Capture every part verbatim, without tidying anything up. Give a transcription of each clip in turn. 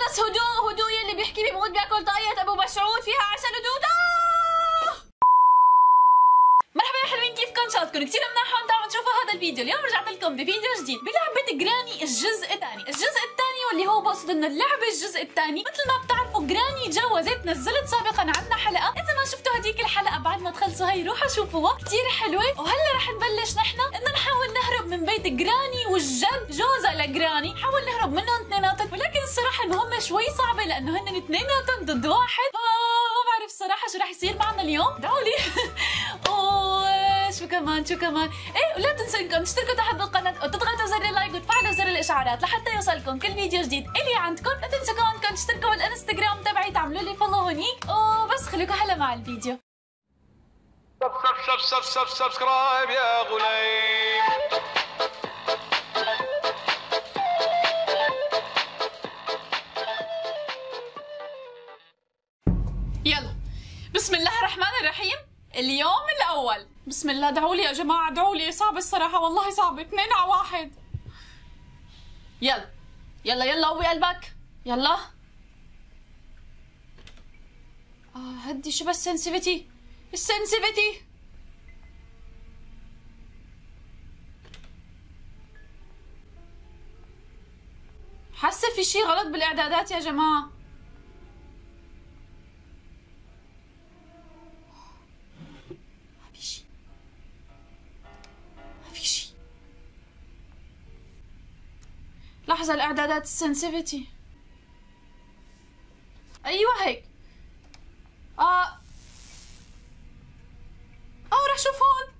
بس هدوء هدوء، يلي بيحكي لي بموت بياكل طاقية ابو مسعود فيها عسل ودود. مرحبا يا حلوين، كيفكم؟ شاطكم كثير مناح وانتم عم تشوفوا هذا الفيديو. اليوم رجعت لكم بفيديو جديد بلعبة جراني الجزء الثاني. الجزء الثاني واللي هو بقصد انه اللعبة الجزء الثاني، مثل ما بتعرفوا جراني جوزت، نزلت سابقا عنا حلقة. اذا ما شفتوا هديك الحلقة بعد ما تخلصوا هي روحوا شوفوها، كثير حلوة. وهلا رح نبلش نحن انه نحاول نهرب من بيت جراني والجد جوزها لجراني، نحاول نهرب منهم اثنيناتهم، ولكن الصراحة المهمة شوي صعبة لانه هن اثنيناتهم ضد واحد. ما بعرف الصراحة شو رح يصير معنا اليوم، ادعوا لي. شو كمان شو كمان ايه، ولا تنسوا انكم تشتركوا تحت بالقناه وتضغطوا زر اللايك وتفعلوا زر الاشعارات لحتى يوصلكم كل فيديو جديد الي عندكم. لا تنسوا كمان انكم تشتركوا بالانستغرام تبعي، تعملوا لي فولو هونيك. وبس خليكم هلا مع الفيديو. سب سب سب سب سبسكرايب يا غليم. يلا بسم الله الرحمن الرحيم. اليوم الاول، بسم الله. ادعوا لي يا جماعه، ادعوا لي. صعب الصراحه، والله صعب. اثنين على واحد. يلا يلا يلا قوي قلبك، يلا. اه هدي. شو بس سنسيفيتي السنسيفيتي. حاسه في شيء غلط بالاعدادات يا جماعه. لحظة، الإعدادات السنسيفيتي. أيوة هيك. آه آه رح شوف هون.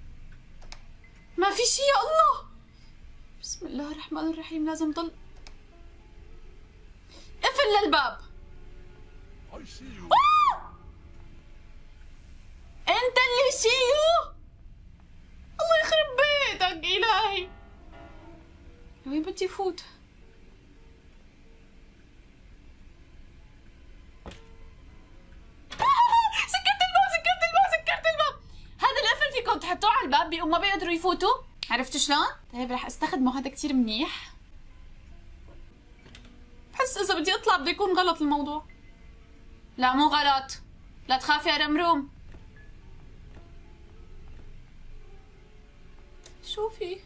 ما في شي. يا الله، بسم الله الرحمن الرحيم. لازم ضل قفل للباب. آه! أنت اللي سيو. الله يخرب بيتك إلهي. وين بدي فوت؟ سكرت الباب سكرت الباب سكرت الباب. هذا القفل فيكم تحطوه على الباب بيقوم ما بيقدروا يفوتوا. عرفتوا شلون؟ طيب رح استخدمه، هذا كثير منيح. بحس اذا بدي اطلع بده يكون غلط الموضوع. لا مو غلط، لا تخافي يا رمروم. شوفي.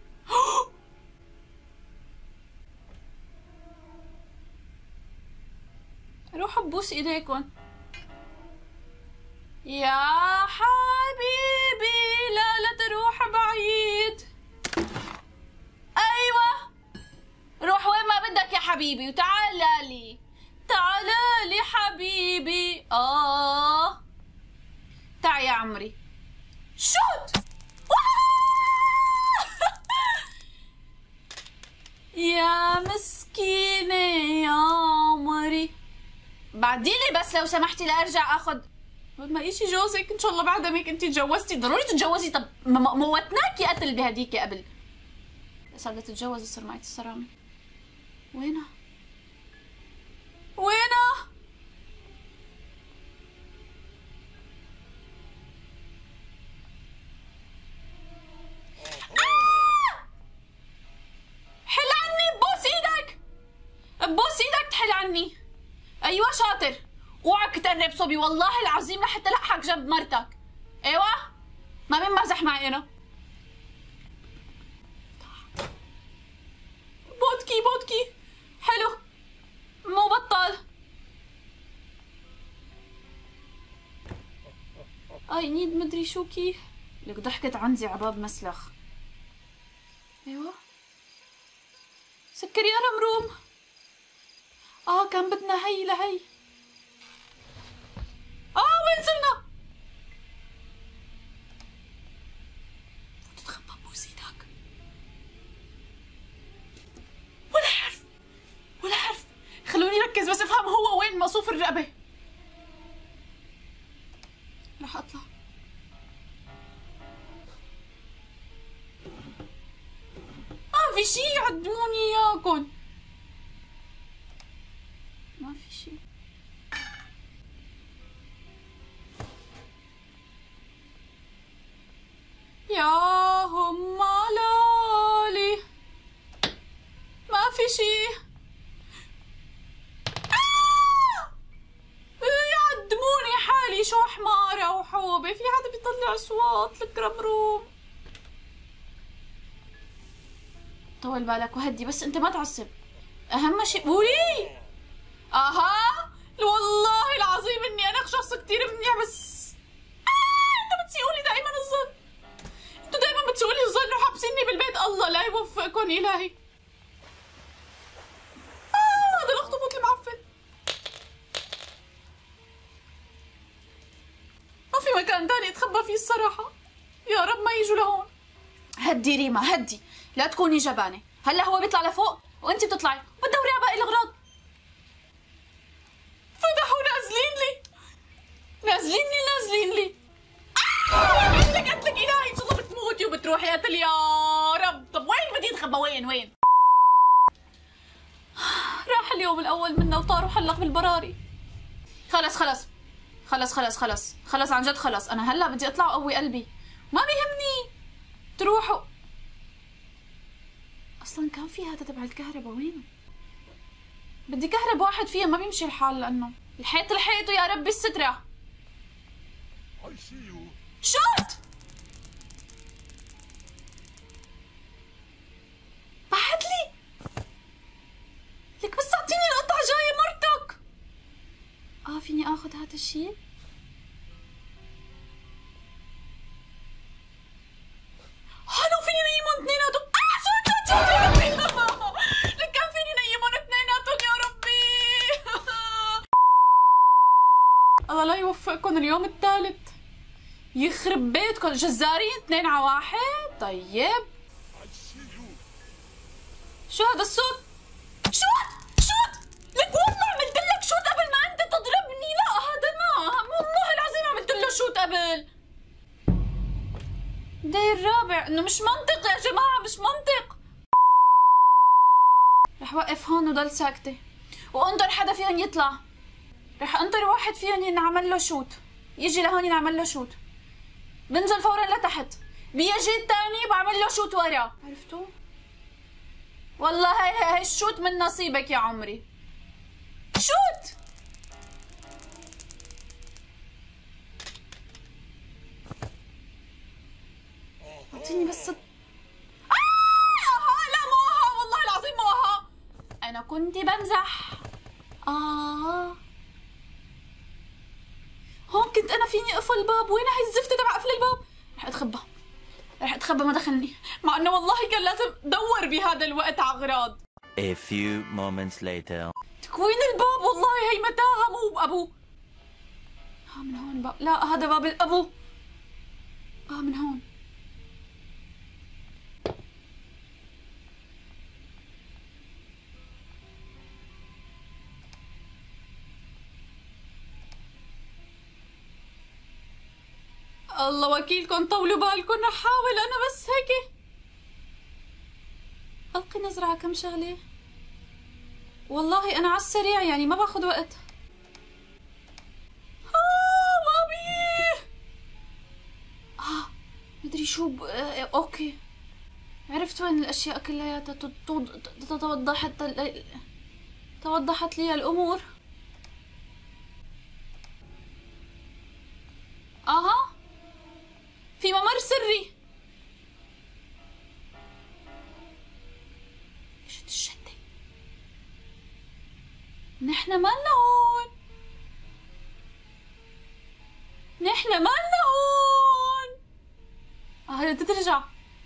روحوا بوس ايديكم يا حبيبي. لا لا تروح بعيد. ايوه روح وين ما بدك يا حبيبي، وتعال لي تعال لي حبيبي. اه تعال يا عمري. شوت. يا مسكينة يا عمري، بعديلي بس لو سمحتي لارجع اخذ. ما يجي جوزك ان شاء الله بعد ما انت تجوزتي. ضروري تتجوزي. طب موتناكي قتل بهديك قبل. صار بدها تتجوز يصير معي الصرامه. وينها وينها؟ آه! حل عني، بوس ايدك بوس ايدك تحل عني. ايوه شاطر. اوعك تقرب صبي والله العظيم لحتى لحق جنب مرتك. ايوه ما بنمزح معي انا. بودكي بودكي حلو، مو بطال. اي نيد مدري شو كيف. لك ضحكت عندي عباب مسلخ. ايوه سكر يا رمروم. اه كان بدنا هي لهي. اه وين صرنا؟ تتخبى بوس ايدك. ولا حرف ولا حرف. خلوني ركز بس افهم هو وين مقصوف الرقبة. رح اطلع. ما في شي، عدموني اياكم. ما في شي. يا هم لالي. ما في شي. ملعوبة، في حدا بيطلع أصوات الكرمروم. طول بالك وهدي، بس أنت ما تعصب. أهم شيء قولي. أها والله العظيم إني أنا شخص كتير منيح، بس آه أنتوا بتسيئولي دائما الظن. أنتوا دائما بتسيئولي الظن وحابسيني بالبيت. الله لا يوفقكم إلهي. آه هذا الأخطبوط المعفن. ما في مكان تاني اتخبى فيه الصراحة. يا رب ما يجوا لهون. هدي ريما هدي، لا تكوني جبانة. هلا هو بيطلع لفوق وانت بتطلعي وبتدوري على باقي الأغراض. فتحوا نازلين لي نازلين لي نازلين لي آه قتلك قتلك إلهي، إن شاء الله بتموتي وبتروحي قتل يا رب. طب وين بدي اتخبى؟ وين وين؟ راح اليوم الأول منا وطار وحلق بالبراري. خلص خلص خلص خلص خلص خلص عن جد خلص. أنا هلا بدي أطلع وأقوي قلبي، ما بيهمني تروحوا. أصلا كان في هذا تبع الكهرباء وينه؟ بدي كهرب واحد فيها، ما بيمشي الحال لأنه الحيط الحيط ويا ربي السترة. شوت بعت لي لك، بس أعطيني القطعة جاية مرتك. آه فيني آخذ هذا الشيء؟ هلو فيني نيمون اثنيناتهم. آه شوت شوت شوت يا ربي لك كان فيني نيمون اثنيناتهم يا ربي. الله لا يوفقكم اليوم الثالث، يخرب بيتكم جزارين اثنين على واحد. طيب شو هذا الصوت؟ شوت شوت لك والله عملت لك شوت قبل ما انت تضربني. لا هذا ما والله العظيم عملت له شوت قبل. داير الرابع انه مش منطق يا جماعه، مش منطق. رح وقف هون وضل ساكته وانطر حدا فيهم يطلع. رح انطر واحد فيهم ينعمل له شوت، يجي لهون ينعمل له شوت، بنزل فورا لتحت، بيجي الثاني بعمل له شوت ورا. عرفتوا؟ والله هي هي الشوت من نصيبك يا عمري. شوت اعطيني بس. آه لا مو ها والله العظيم مو ها، انا كنت بمزح. اه هون كنت انا فيني اقفل الباب. وين هي الزفته تبع قفل الباب؟ رح اتخبى رح اتخبى ما دخلني، مع انه والله كان لازم دور بهذا الوقت على اغراض. A few moments later. تكوين الباب والله هي متاهه مو بابو. ها من هون باب، لا هذا باب الابو. اه من هون. الله وكيلكم طولوا بالكم، رح احاول انا بس هيك القي نظرة على كم شغله. والله انا على السريع يعني ما باخذ وقت. اه مامي اه مدري شو ب... آه اوكي عرفت وين الاشياء كلياتها. توضحت توضحت لي الامور. اها في ممر سري. شد الشدة، نحن مالنا هون، نحن مالنا هون. اه بدها ترجع.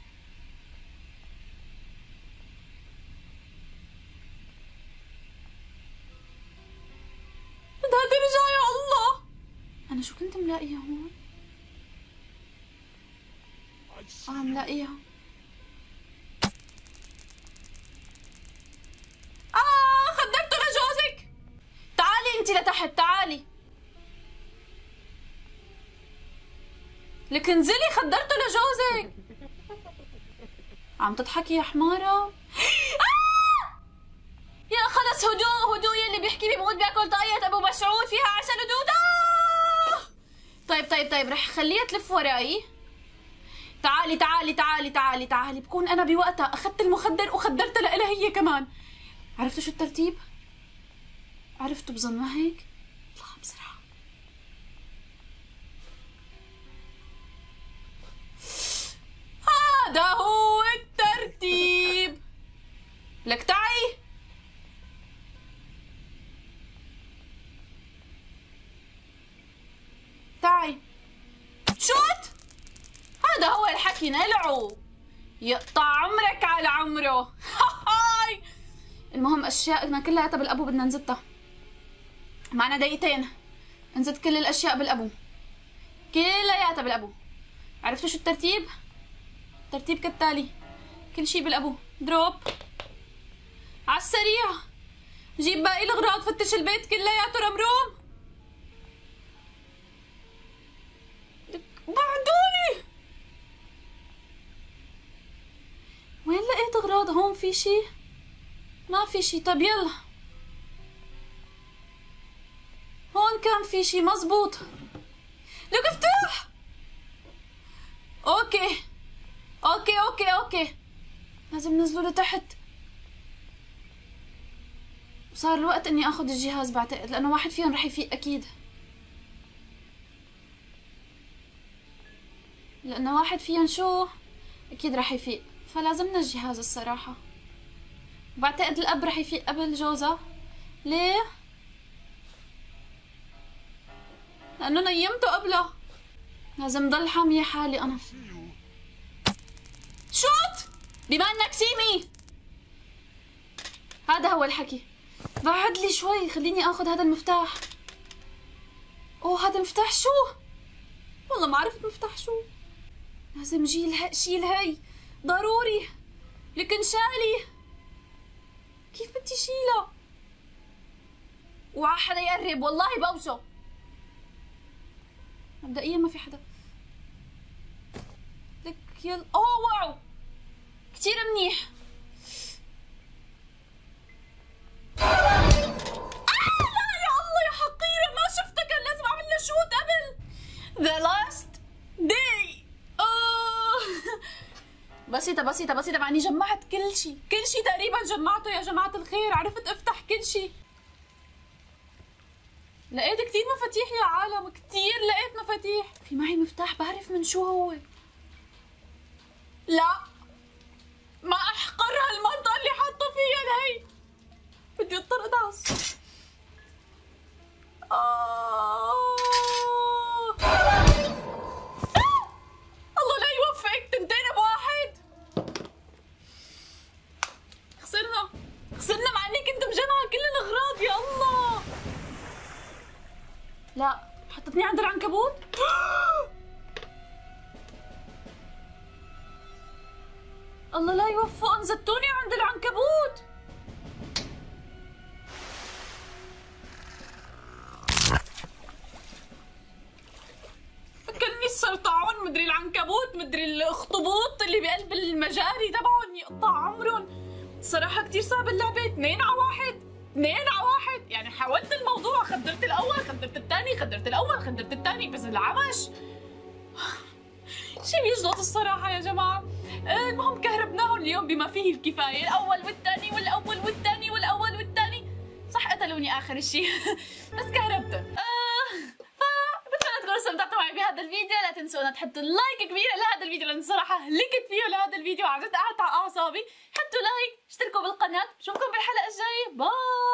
بدها ترجع يا الله. انا شو كنت ملاقيها هون؟ اه ملاقيها. اه خدرته لجوزك. تعالي انت لتحت، تعالي لك انزلي، خدرته لجوزك. عم تضحكي يا حمارة. آه! يا خلص هدوء هدوء، يلي بيحكي بيموت بياكل طاقية ابو مسعود فيها عسل ودود. آه! طيب طيب طيب رح خليها تلف وراي. تعالي تعالي تعالي تعالي تعالي، بكون انا بوقتها اخذت المخدر وخدرتها لها هي كمان. عرفتوا شو الترتيب؟ عرفتوا بظن ما هيك؟ اطلعوا بسرعة. هذا هو الترتيب. لك تعي تعي شوت. هذا هو الحكي نلعو. يقطع عمرك على عمره. المهم اشياءنا كلها بالابو بدنا نزتها. معنا دقيقتين نزت كل الاشياء بالابو، كلياتها بالابو. عرفتوا شو الترتيب؟ الترتيب كالتالي: كل شيء بالابو، دروب على السريع، جيب باقي الاغراض، فتش البيت كلياته رمروم. بعدوني وين لقيت اغراض؟ هون في شي؟ ما في شي. طب يلا، هون كان في شي مزبوط. لك افتح. اوكي اوكي اوكي اوكي لازم ننزلوا لتحت. صار الوقت اني اخذ الجهاز بعتقد، لانه واحد فيهم رح يفيق اكيد، لانه واحد فيهم شو اكيد رح يفيق، فلازمنا الجهاز الصراحة. بعتقد الاب رح يفيق قبل جوزها. ليه؟ لانه نيمته قبله. لازم ضل حامية حالي انا. شوت بما انك سيمي. هذا هو الحكي. بعد لي شوي، خليني اخذ هذا المفتاح. اوه هذا مفتاح شو؟ والله ما عرفت مفتاح شو. لازم جيل شيل هي ضروري. لكن شالي كيف بدي شيلها؟ وعا حدا يقرب والله بوسه. مبدئيا ما في حدا. لك يلا. اوه واو كثير منيح. آه لا يا الله يا حقيرة، ما شفتها، كان لازم اعمل لها شوت قبل. The last day. آه بسيطة بسيطة بسيطة، معني جمعت كل شيء، كل شيء تقريبا جمعته يا جماعة الخير. عرفت افتح كل شيء. لقيت كثير مفاتيح يا عالم، كثير لقيت مفاتيح. في معي مفتاح بعرف من شو هو. لا ما احقر هالمنطقة اللي حاطة فيها هي. بدي اضطر ادعس. آه. الله لا يوفقك، تنتين بواحد. خسرنا خسرنا مع اني كنت مجمعة كل الاغراض. يا الله. لا حطتني عند العنكبوت. الله لا يوفقهم، زتوني عند العنكبوت. كني السرطعون، مدري العنكبوت، مدري الاخطبوط اللي بقلب المجاري تبعهم يقطع عمرهم. صراحة كتير صعب اللعبة. اثنين على واحد، اثنين على واحد. يعني حاولت الموضوع، خدرت الاول خدرت الثاني خدرت الاول خدرت الثاني، بس العمش شي بيجلط الصراحة يا جماعة. المهم كهربناهم اليوم بما فيه الكفاية، الأول والثاني والأول والثاني والأول والثاني. صح قتلوني آخر شيء بس كهربته. آه فبتمنى تكونوا استمتعتوا معي بهذا الفيديو. لا تنسوا أن تحطوا لايك كبير لهذا الفيديو، لأن صراحة هلكت فيه لهذا الفيديو، عن جد قعدت على أعصابي. حطوا لايك، اشتركوا بالقناة، بشوفكم بالحلقة الجاية. باي.